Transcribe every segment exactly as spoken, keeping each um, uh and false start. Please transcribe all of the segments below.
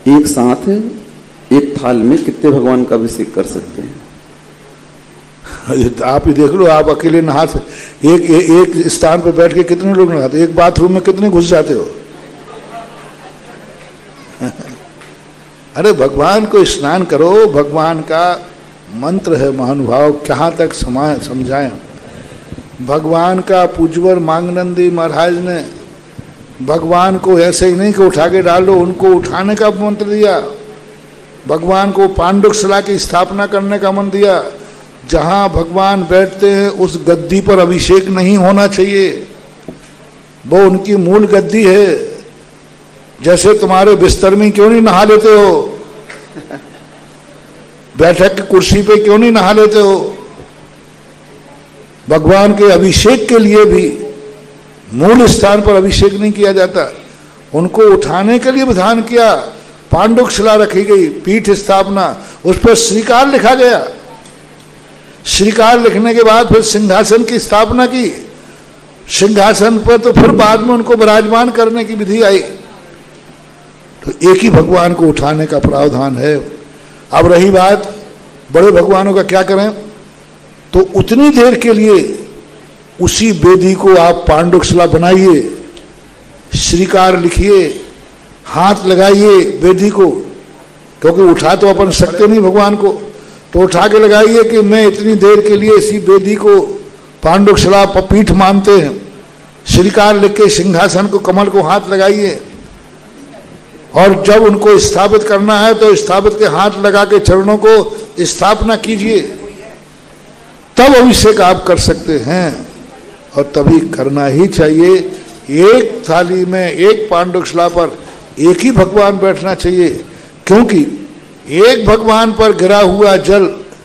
एक साथ एक थाल में कितने भगवान का अभिषेक कर सकते हैं? आप ही देख लो, आप अकेले नहा से एक, एक एक स्थान पर बैठ के कितने लोग नहाते, एक बाथरूम में कितने घुस जाते हो? अरे भगवान को स्नान करो, भगवान का मंत्र है महानुभाव, कहाँ तक समाए समझाएं। भगवान का पूज्यवर मांगनंदी महाराज ने भगवान को ऐसे ही नहीं कि उठा के डाल दो, उनको उठाने का मंत्र दिया। भगवान को पांडुकशिला की स्थापना करने का मंत्र दिया। जहां भगवान बैठते हैं उस गद्दी पर अभिषेक नहीं होना चाहिए, वो उनकी मूल गद्दी है। जैसे तुम्हारे बिस्तर में क्यों नहीं नहा लेते हो, बैठक की कुर्सी पे क्यों नहीं नहा लेते हो? भगवान के अभिषेक के लिए भी मूल स्थान पर अभिषेक नहीं किया जाता, उनको उठाने के लिए विधान किया। पांडुकशिला रखी गई, पीठ स्थापना, उस पर श्रीकाल लिखा गया। श्रीकाल लिखने के बाद फिर सिंहासन की स्थापना की। सिंहासन पर तो फिर बाद में उनको विराजमान करने की विधि आई। तो एक ही भगवान को उठाने का प्रावधान है। अब रही बात बड़े भगवानों का क्या करें, तो उतनी देर के लिए उसी वेदी को आप पांडुकशिला बनाइए, श्रीकार लिखिए, हाथ लगाइए वेदी को, क्योंकि उठा तो अपन सकते नहीं भगवान को, तो उठा के लगाइए कि मैं इतनी देर के लिए इसी वेदी को पांडुकशिला पीठ मानते हैं। श्रीकार लिख के सिंहासन को, कमल को हाथ लगाइए, और जब उनको स्थापित करना है तो स्थापित के हाथ लगा के चरणों को स्थापना कीजिए, तब अभिषेक आप कर सकते हैं। और तभी करना ही चाहिए। एक थाली में, एक पांडुकशिला पर एक ही भगवान बैठना चाहिए, क्योंकि एक भगवान पर गिरा हुआ जल,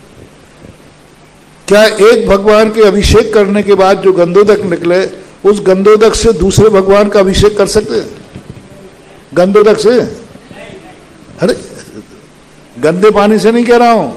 क्या एक भगवान के अभिषेक करने के बाद जो गंधोदक निकले, उस गंधोदक से दूसरे भगवान का अभिषेक कर सकते हैं? गंधोदक से? अरे गंदे पानी से नहीं कह रहा हूं,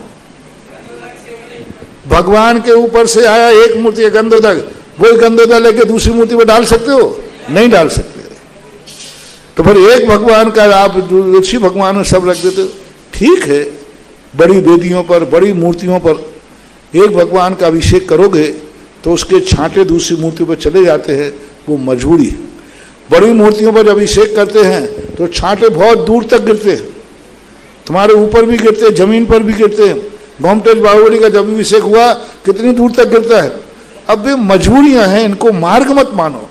भगवान के ऊपर से आया एक मूर्ति है गंधोदक, वो गंधोदक लेके दूसरी मूर्ति पर डाल सकते हो? नहीं डाल सकते। तो फिर एक भगवान का आप दूसरी भगवान में सब रख देते हो। ठीक है, बड़ी वेदियों पर, बड़ी मूर्तियों पर एक भगवान का अभिषेक करोगे तो उसके छांटे दूसरी मूर्तियों पर चले जाते हैं, वो मजबूरी है। बड़ी मूर्तियों पर जब अभिषेक करते हैं तो छांटे बहुत दूर तक गिरते हैं, तुम्हारे ऊपर भी गिरते हैं, जमीन पर भी गिरते हैं। गोमटेज बाहुबली का जब अभिषेक हुआ कितनी दूर तक गिरता है। अब ये मजबूरियां हैं, इनको मार्ग मत मानो।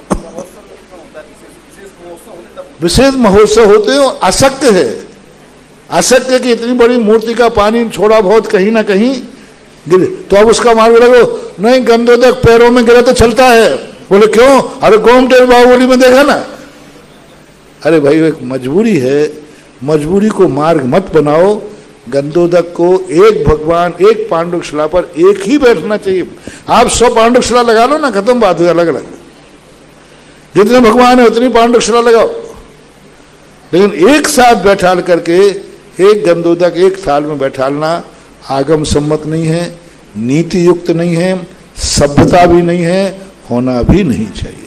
विशेष महोत्सव होते हो, अशक्य है, अशक्य कि इतनी बड़ी मूर्ति का पानी छोड़ा बहुत कहीं ना कहीं गिरे, तो अब उसका मार्ग लगो नहीं, गंधोदक पैरों में गिरा तो चलता है। बोले क्यों? अरे गोमटेज बाहुबली में देखा ना। अरे भाई एक मजबूरी है, मजबूरी को मार्ग मत बनाओ। गंधोदक को एक भगवान, एक पांडुकशिला पर एक ही बैठना चाहिए। आप सौ पांडुकशिला लगा लो ना, खत्म बात हुई, अलग अलग जितने भगवान है उतनी पांडुकशिला लगाओ, लेकिन एक साथ बैठाल करके एक गंधोदक एक थाल में बैठालना आगम सम्मत नहीं है, नीति युक्त नहीं है, सभ्यता भी नहीं है, होना भी नहीं चाहिए।